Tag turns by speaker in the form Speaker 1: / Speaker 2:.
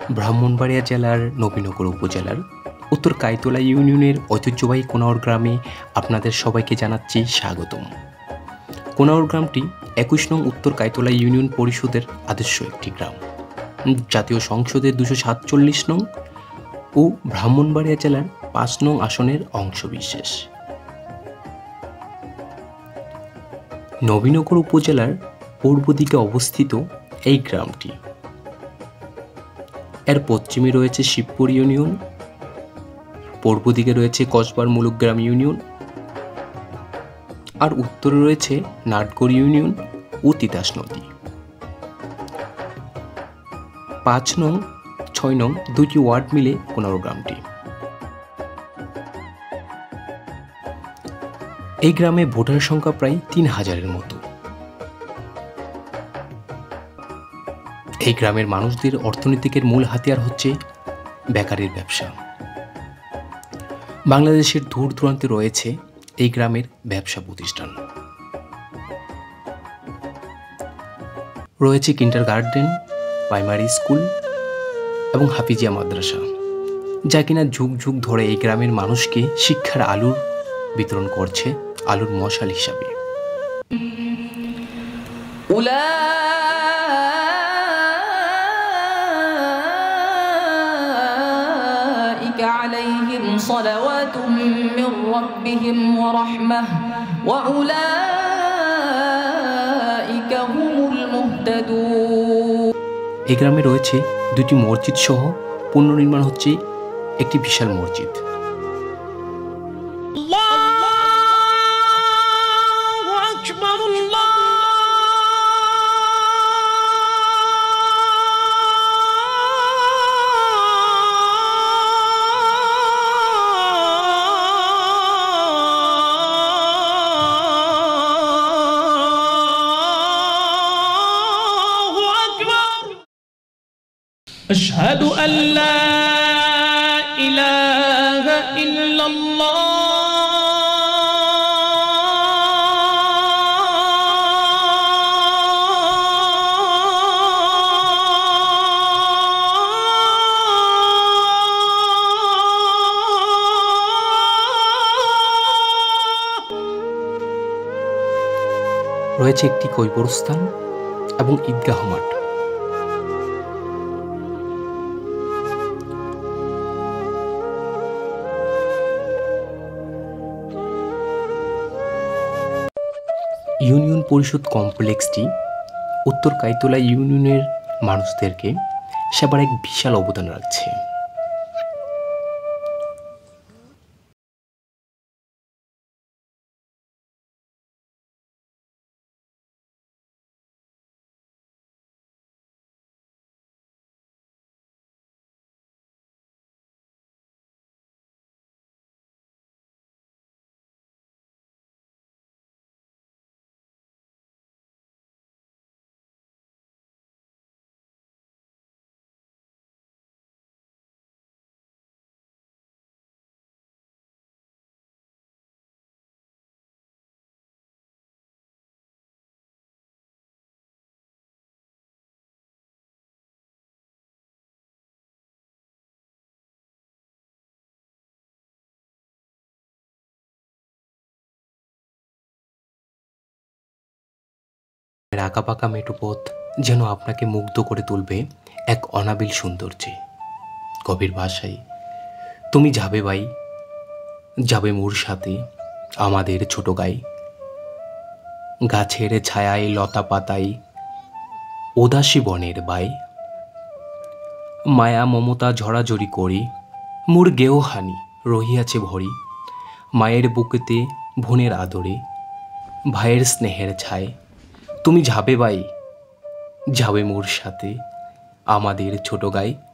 Speaker 1: ব্রাহ্মণবাড়িয়া জেলার নবীনগর উপজেলার উত্তর কাইতলা ইউনিয়নের ঐতিহ্যবাহী কোনাউর গ্রামে আপনাদের সবাইকে জানাচ্ছি স্বাগতম। কোনাউর গ্রামটি ২১ নং উত্তর কাইতলা ইউনিয়ন পরিষদের আদর্শ একটি গ্রাম। জাতীয় সংসদের ২৪৭ নং ও ব্রাহ্মণবাড়িয়া জেলার ৫ নং আসনের অংশবিশেষ। নবীনগর উপজেলার পূর্ব দিকে অবস্থিত এই গ্রামটি। এর পশ্চিমে রয়েছে শিবপুর ইউনিয়ন, পূর্ব দিকে রয়েছে কসবার মুলুকগ্রাম ইউনিয়ন, আর উত্তরে রয়েছে নাটগড় ইউনিয়ন ও তিতাস নদী। ৫ নং ৬ নং দুটি ওয়ার্ড মিলে কোনাউর গ্রামটি। এই গ্রামে ভোটার সংখ্যা প্রায় ৩,০০০-এর মতো। এই গ্রামের মানুষদের অর্থনীতিকের মূল হাতিয়ার হচ্ছে বেকারির ব্যবসা। বাংলাদেশের দূর দূরান্তে রয়েছে এই গ্রামের ব্যবসা প্রতিষ্ঠান। রয়েছে কিন্ডারগার্টেন, প্রাইমারি স্কুল এবং হাফিজিয়া মাদ্রাসা, যা কিনা যুগ যুগ ধরে এই গ্রামের মানুষকে শিক্ষার আলোর বিতরণ করছে, আলোর মশাল হিসাবে।
Speaker 2: عليهم صلوات من ربهم ورحمة وأولئك هم المهتدون।
Speaker 1: এই গ্রামে রয়েছে দুটি মসজিদ সহ পুনর্নির্মাণ হচ্ছে একটি বিশাল মসজিদ।
Speaker 3: أشهد أن لا إله إلا الله
Speaker 1: রয়েছে একটি কবরস্থান এবং ঈদগাহ মাঠ। ইউনিয়ন পরিষদ কমপ্লেক্সটি উত্তর কাইতলা ইউনিয়নের মানুষদেরকে সেবার এক বিশাল অবদান রাখছে। আঁকাবাঁকা মেঠোপথ যেন আপনাকে মুগ্ধ করে তুলবে এক অনাবিল সৌন্দর্যে। কবির ভাষায়, তুমি যাবে ভাই, যাবে মোর সাথে আমাদের ছোট গাই, গাছের ছায়ায় লতা পাতায় উদাসী বনের বাই, মায়া মমতা ঝরাঝরি করি মোর গেওহানি রহিয়াছে ভরি, মায়ের বুকেতে বোনের আদরে ভাইয়ের স্নেহের ছায়, তুমি যাবে ভাই, যাবে মোর সাথে আমাদের ছোট গাই।